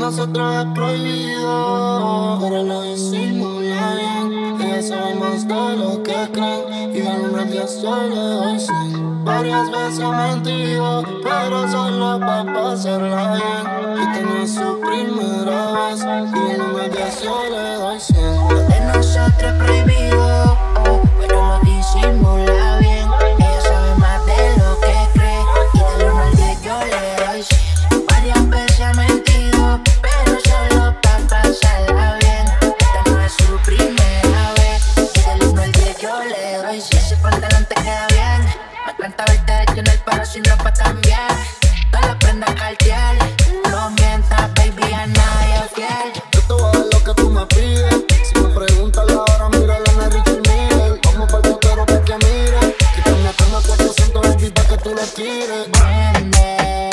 nosotros es prohibido, pero lo disimula bien. Ella sabe más de lo que creen y del nombre al día yo le doy 100. Varias veces ha mentido, pero solo pa' pasarla bien. Esta no es su primera vez y del nombre al día yo le doy 100. Lo de nosotros es prohibido, pero lo disimula bien. Ella sabe más de lo que cree y del 1 al 10 yo le doy 100. Varias veces ha mentido, pero solo pa' pasarla bien. Esta no es su primera vez y del 1 al 10 yo le doy 100. Ese pantalón te queda bien, me encanta verte hecho en el paro sin ropa también. Todas las prendas Cartier, no mientas baby, a nadie es fiel. Yo te voy a dar lo que tú me pides. Si me preguntas la hora, mira la Richard Mille. Vamos pa'l putero pa' que mire. Quítame a cama 400 baby pa' que tú lo tires. Prende,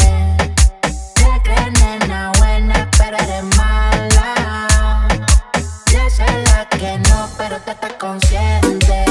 te crees nena buena, pero eres mala. Y esa es la que no, pero te estás consciente.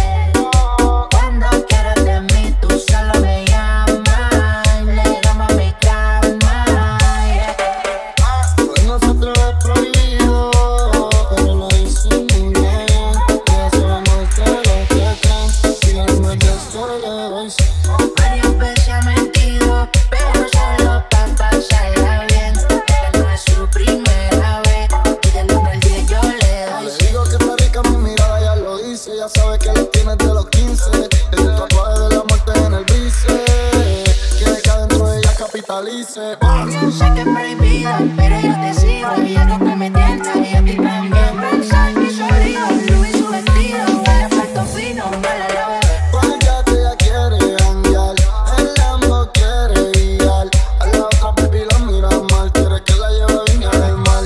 Cuando quieres de mí, tú solo me llamas y le damos a mi cama, yeah. Lo de nosotros es prohibido, pero lo disimula bien. Ella sabe más de lo que creen y del nombre al día yo le doy 100. Varias veces ha mentido, pero solo pa' pasarla bien. Esta no es su primera vez y del 1 al 10 yo le doy Le 100. digo que está rica mi mirada, ya lo dice. Ya sabe que lo tienes de los 15. El tatuaje de la muerte en el bíceps. Quiere que adentro de ella capitalice. Yo sé que es prohibido, pero yo te sigo. Ella toca y me tienta y a ti también. Versace mi sobrino, Louis su vestido. Huele a plato fino, huele a la bebé. Porque ella quiere janguear, el Lambo quiere guiar. A la otra baby la mira mal, quiere que la lleve a Viña del Mar.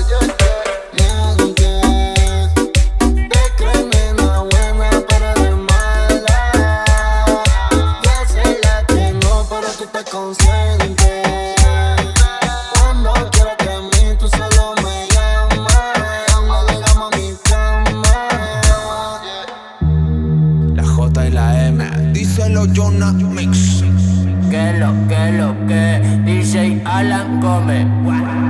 Mientes, te crees nena buena, pero eres mala. Ya sé la que no, pero tú estás consciente. Cuando quieras de mí, tú solo me llamas. No le llamo a mi cama. La J y la M, díselo Jonah Mix. Que lo que, DJ Alan Gómez.